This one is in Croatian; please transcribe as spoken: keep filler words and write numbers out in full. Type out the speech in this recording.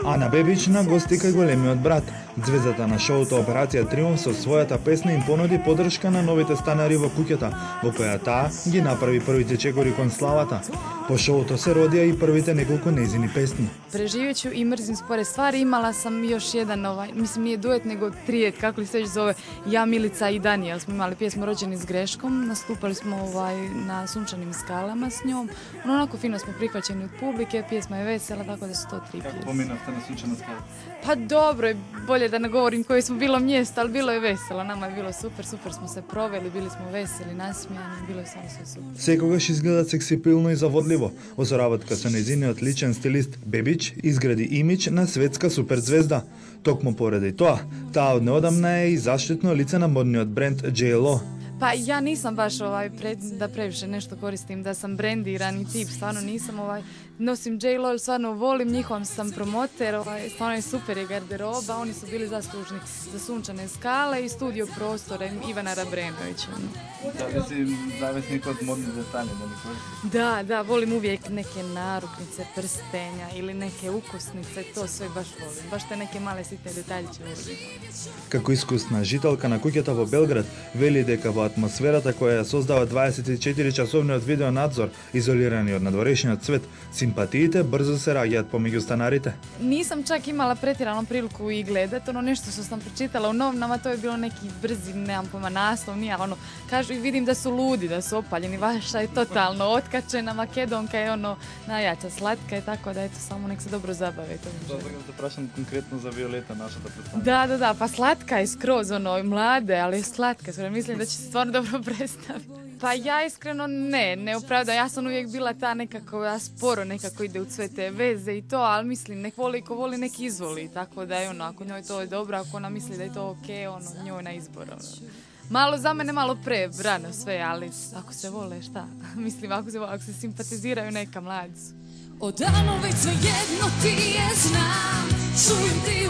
Ана Бебична гости кај големиот брат. Звездата на шоуто Операција Триумф со својата песна им понуди поддршка на новите станари во куќата, во која таа ги направи првите чекори кон славата. По шоуто се родија и првите неколку нејзини песни. Преживеću и мрзим споре ствари. Имала sam još jedan, ovaj, mislim nije duet nego trijet, kako li se već zove, ja, Milica i Danijel. Smo imali pjesmu Rođeni s greškom, nastupali smo ovaj, na Sunčanim skalama s njom. No, onako fino smo prihvaćeni od publike, pjesma je vesela, tako da su to tri pjesme. Kako pominate na Sunčane skale? Pa dobro je, bolje da ne govorim koje smo bilo mjesto, ali bilo je veselo, nama je bilo super, super smo se proveli, bili smo veseli, nasmijani, bilo je samo sve super. Секогаш изгледа сексипилно и заводливо. Во соработка со нејзиниот личен стилист Бебич изгради имидж на светска суперзвезда. Токму поради тоа, таа од неодамна е и заштитно лице на модниот бренд J Lo. Pa ja nisam baš ovaj, pre, da previše nešto koristim, da sam brendirani tip, stvarno nisam, ovaj, nosim J Lo, stvarno volim, njihov sam promoter, ovaj, stvarno je super je garderoba, oni su bili zaslužni za Sunčane skale i studio prostora Ivana Rabrenovića. Da li si zavisnik od modnih detalja da li koristiš? Da, da, volim uvijek neke naruknice, prstenja ili neke ukusnice, to sve baš volim, baš te neke male sitne detaljiće volim. Како искусна жителка на куќата во Белград, вели дека во атмосферата која ја создава дваесет и четири часовниот видеонадзор, изолирани од надворешниот свет, симпатиите брзо се раѓаат помеѓу станарите. Nisam čak imala pretjeranu priliku i gledat, ono nešto što sam pročitala u novinama, to je bilo neki brzi, nemam pojma, naslov, nije, ono, kažu i vidim da su ludi, da su opaljeni, vaša je totalno otkačena, Makedonka je ono najjača, slatka je, tako da eto, samo nek se dobro zabave. Dobro da prašam konkretno za Violeta, našата predstavnica. Da, da, da, pa slatka je skroz, ono, mlade, ali je slatka, sve, mislim da će se stvarno dobro predstaviti. Pa ja iskreno ne, ne opravda, ja sam uvijek bila ta nekako, ja sporo nekako ide u sve te veze i to, ali mislim, nek voli ko voli, nek izvoli, tako da je ono, ako njoj to je dobro, ako ona misli da je to okej, ono, njoj na izbor, ono. Malo za mene, malo pre, rano sve, ali ako se vole, šta? Mislim, ako se, ako se simpatiziraju, neka mladi su. Odavno već sve jedno ti je znam, čujem ti